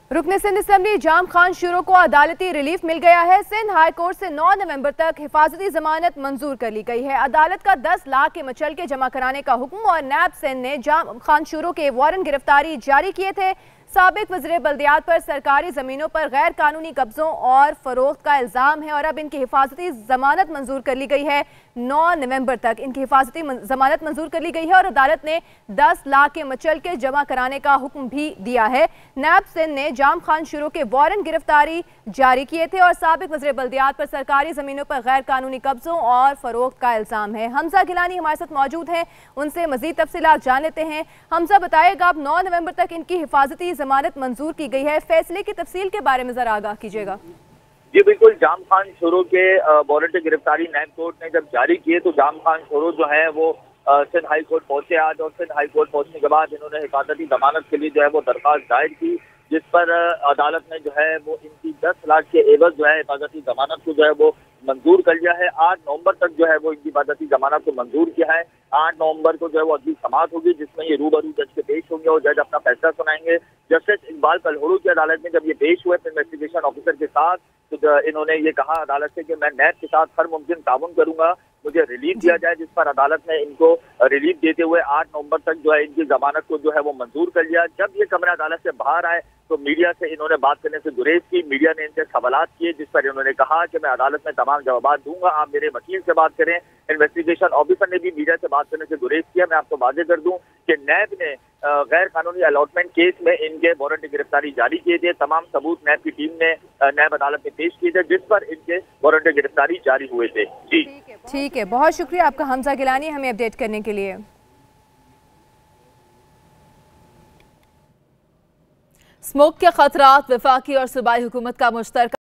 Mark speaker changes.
Speaker 1: रुकन सिंध असम्बली जाम खान शुरो को अदालती रिलीफ मिल गया है। सिंध हाई कोर्ट से 9 नवंबर तक हिफाजती जमानत मंजूर कर ली गई है। अदालत का 10 लाख के मचल के जमा कराने का हुक्म और नैब सिंध ने जाम खान शुरो के वारंट गिरफ्तारी जारी किए थे। साबिक वज़ीर बल्दियात पर सरकारी ज़मीनों पर गैर कानूनी कब्जों और फरोख्त का इल्ज़ाम है और अब इनकी हिफाजती ज़मानत मंजूर कर ली गई है। 9 नवंबर तक इनकी हिफाजती ज़मानत मंजूर कर ली गई है और अदालत ने 10 लाख के मचल के जमा कराने का हुक्म भी दिया है। नैब सिंध ने जाम खान शुरू के वारंट गिरफ्तारी जारी किए थे और साबिक वज़ीर बल्दियात पर सरकारी ज़मीनों पर गैर कानूनी कब्जों और फरोख्त का इल्ज़ाम है। हमजा गिलानी हमारे साथ मौजूद हैं, उनसे मज़ीद तफसीलात जान लेते हैं। हमजा, बताइएगा, अब 9 नवंबर तक इनकी हिफाजती जमानत मंजूर की गई है, फैसले की तफसील के बारे में जरा आगाह कीजिएगा।
Speaker 2: जी बिल्कुल, जाम खान शुरू के वारंट गिरफ्तारी नैब कोर्ट ने जब जारी किए तो जाम खान शुरू जो है वो सिंध हाई कोर्ट पहुंचे आज, और सिंध हाई कोर्ट पहुंचने के बाद इन्होंने हिफाजती जमानत के लिए जो है वो दरख्वास्त दायर की, जिस पर अदालत ने जो है वो इनकी 10 लाख के एवज जो है हिफाजती जमानत को जो है वो मंजूर कर लिया है। 8 नवंबर तक जो है वो इनकी हिफाजती जमानत को मंजूर किया है। 8 नवंबर को जो है वो अगली समाअत होगी जिसमें ये रूबरू जज के पेश होंगे और जज अपना फैसला सुनाएंगे। जस्टिस इकबाल कलहोड़ू की अदालत में जब ये पेश हुए इन्वेस्टिगेशन ऑफिसर के साथ, तो इन्होंने ये कहा अदालत से कि मैं नैब के साथ हर मुमकिन ताउन करूंगा, मुझे रिलीफ दिया जाए, जिस पर अदालत ने इनको रिलीफ देते हुए 8 नवंबर तक जो है इनकी जमानत को जो है वो मंजूर कर लिया। जब ये कमरा अदालत से बाहर आए तो मीडिया से इन्होंने बात करने से गुरेज की। मीडिया ने इनसे सवालात किए जिस पर इन्होंने कहा कि मैं अदालत में तमाम जवाब दूंगा, आप मेरे वकील से बात करें। इन्वेस्टिगेशन ऑफिसर ने भी मीडिया से बात करने से गुरेज किया। मैं आपको वादे कर दूं कि नैब ने गैर कानूनी अलॉटमेंट केस में इनके वारंट गिरफ्तारी जारी किए थे। तमाम सबूत नैब की टीम ने नैब अदालत में पेश किए थे जिस पर इनके वारंट गिरफ्तारी जारी हुए थे। जी
Speaker 1: ठीक है, बहुत शुक्रिया आपका हमजा गिलानी हमें अपडेट करने के लिए।
Speaker 3: स्मोक के खतरात, वफाकी और सूबाई हुकूमत का मुश्तरका